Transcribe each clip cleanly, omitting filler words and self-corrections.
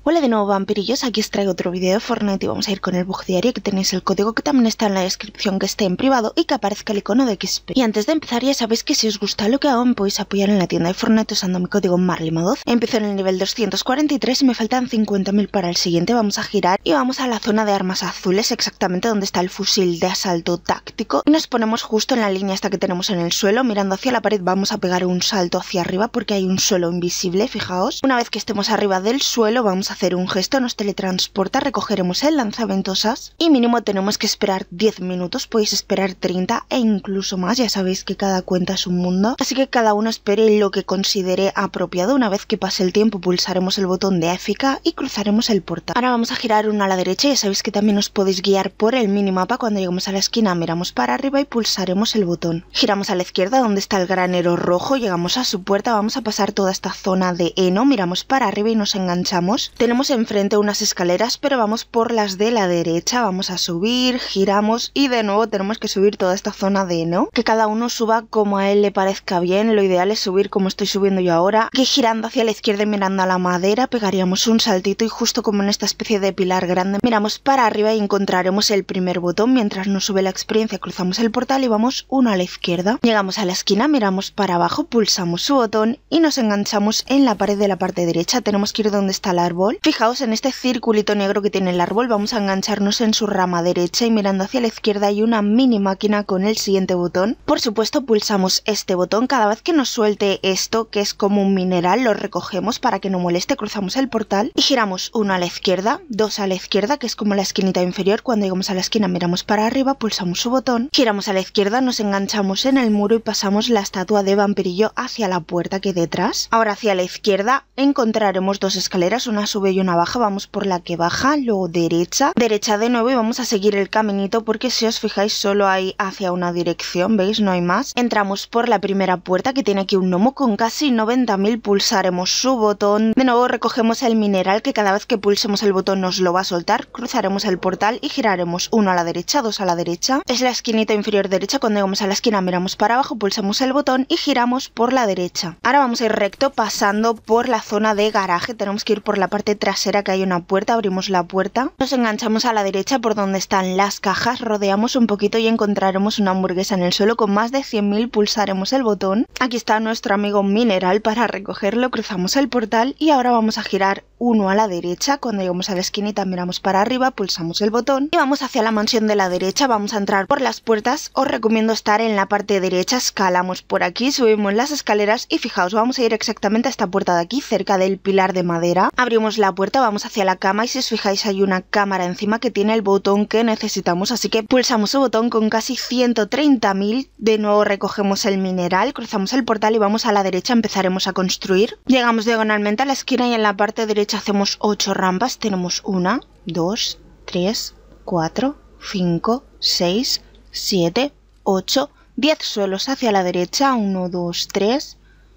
Hola de nuevo vampirillos, aquí os traigo otro vídeo de Fortnite y vamos a ir con el bug diario, que tenéis el código que también está en la descripción, que esté en privado y que aparezca el icono de XP. Y antes de empezar ya sabéis que si os gusta lo que hago me podéis apoyar en la tienda de Fortnite usando mi código MARLEY-MODOZ. Empiezo en el nivel 243 y me faltan 50.000 para el siguiente. Vamos a girar y vamos a la zona de armas azules, exactamente donde está el fusil de asalto táctico, y nos ponemos justo en la línea esta que tenemos en el suelo, mirando hacia la pared. Vamos a pegar un salto hacia arriba porque hay un suelo invisible, fijaos. Una vez que estemos arriba del suelo vamos a hacer un gesto, nos teletransporta, recogeremos el lanzaventosas y mínimo tenemos que esperar 10 minutos, podéis esperar 30 e incluso más, ya sabéis que cada cuenta es un mundo, así que cada uno espere lo que considere apropiado. Una vez que pase el tiempo pulsaremos el botón de AFK y cruzaremos el portal. Ahora vamos a girar uno a la derecha, ya sabéis que también os podéis guiar por el minimapa. Cuando lleguemos a la esquina miramos para arriba y pulsaremos el botón. Giramos a la izquierda donde está el granero rojo, llegamos a su puerta, vamos a pasar toda esta zona de heno, miramos para arriba y nos enganchamos. Tenemos enfrente unas escaleras, pero vamos por las de la derecha, vamos a subir, giramos y de nuevo tenemos que subir toda esta zona de heno, que cada uno suba como a él le parezca bien. Lo ideal es subir como estoy subiendo yo ahora, que girando hacia la izquierda y mirando a la madera pegaríamos un saltito y justo como en esta especie de pilar grande miramos para arriba y encontraremos el primer botón. Mientras nos sube la experiencia cruzamos el portal y vamos uno a la izquierda, llegamos a la esquina, miramos para abajo, pulsamos su botón y nos enganchamos en la pared de la parte derecha. Tenemos que ir donde está el árbol, fijaos en este circulito negro que tiene el árbol, vamos a engancharnos en su rama derecha y mirando hacia la izquierda hay una mini máquina con el siguiente botón. Por supuesto pulsamos este botón, cada vez que nos suelte esto que es como un mineral lo recogemos para que no moleste, cruzamos el portal y giramos uno a la izquierda, dos a la izquierda, que es como la esquinita inferior. Cuando llegamos a la esquina miramos para arriba, pulsamos su botón, giramos a la izquierda, nos enganchamos en el muro y pasamos la estatua de vampirillo hacia la puerta que hay detrás. Ahora hacia la izquierda encontraremos dos escaleras, una sube y una baja, vamos por la que baja, luego derecha, derecha de nuevo y vamos a seguir el caminito porque si os fijáis solo hay hacia una dirección, ¿veis? No hay más. Entramos por la primera puerta que tiene aquí un gnomo con casi 90.000, pulsaremos su botón, de nuevo recogemos el mineral que cada vez que pulsemos el botón nos lo va a soltar, cruzaremos el portal y giraremos uno a la derecha, dos a la derecha, es la esquinita inferior derecha. Cuando llegamos a la esquina miramos para abajo, pulsamos el botón y giramos por la derecha. Ahora vamos a ir recto pasando por la zona de garaje, tenemos que ir por la parte trasera que hay una puerta, abrimos la puerta, nos enganchamos a la derecha por donde están las cajas, rodeamos un poquito y encontraremos una hamburguesa en el suelo con más de 100.000, pulsaremos el botón, aquí está nuestro amigo mineral para recogerlo, cruzamos el portal y ahora vamos a girar uno a la derecha. Cuando llegamos a la esquinita miramos para arriba, pulsamos el botón y vamos hacia la mansión de la derecha, vamos a entrar por las puertas, os recomiendo estar en la parte derecha, escalamos por aquí, subimos las escaleras y fijaos, vamos a ir exactamente a esta puerta de aquí, cerca del pilar de madera, abrimos la puerta, vamos hacia la cama y si os fijáis hay una cámara encima que tiene el botón que necesitamos, así que pulsamos su botón con casi 130.000, de nuevo recogemos el mineral, cruzamos el portal y vamos a la derecha, empezaremos a construir, llegamos diagonalmente a la esquina y en la parte derecha hacemos 8 rampas, tenemos 1, 2, 3, 4, 5, 6, 7, 8, 10 suelos hacia la derecha, 1, 2, 3,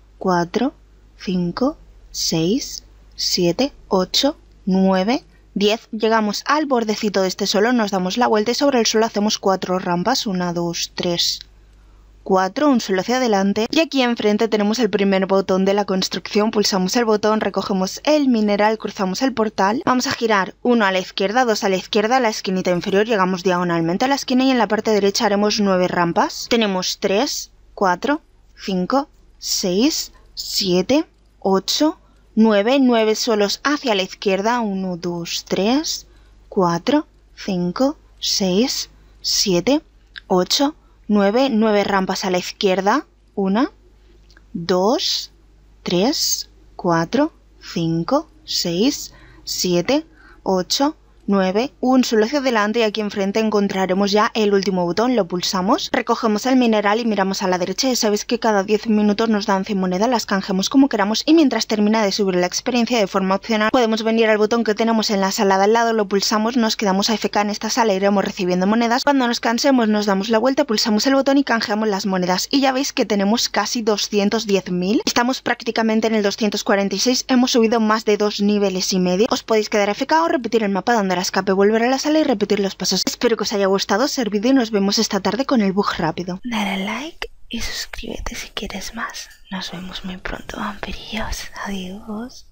4, 5, 6, 7, 8, 9, 10, llegamos al bordecito de este suelo, nos damos la vuelta y sobre el suelo hacemos 4 rampas, 1, 2, 3, 4, un suelo hacia adelante y aquí enfrente tenemos el primer botón de la construcción, pulsamos el botón, recogemos el mineral, cruzamos el portal, vamos a girar uno a la izquierda, dos a la izquierda, a la esquinita inferior, llegamos diagonalmente a la esquina y en la parte derecha haremos 9 rampas, tenemos 3, 4, 5, 6, 7, 8, 9, 9 suelos hacia la izquierda, 1, 2, 3, 4, 5, 6, 7, 8, 9, 9 rampas a la izquierda, 1, 2, 3, 4, 5, 6, 7, 8, 9, un suelo hacia adelante y aquí enfrente encontraremos ya el último botón, lo pulsamos, recogemos el mineral y miramos a la derecha. Ya sabéis que cada 10 minutos nos dan 100 monedas, las canjeamos como queramos y mientras termina de subir la experiencia de forma opcional podemos venir al botón que tenemos en la sala de al lado, lo pulsamos, nos quedamos AFK en esta sala, iremos recibiendo monedas, cuando nos cansemos nos damos la vuelta, pulsamos el botón y canjeamos las monedas y ya veis que tenemos casi 210.000, estamos prácticamente en el 246, hemos subido más de 2 niveles y medio, os podéis quedar AFK o repetir el mapa donde la escape, volver a la sala y repetir los pasos. Espero que os haya gustado, servido y nos vemos esta tarde con el bug rápido. Dale like y suscríbete si quieres más. Nos vemos muy pronto, vampirillos. Adiós.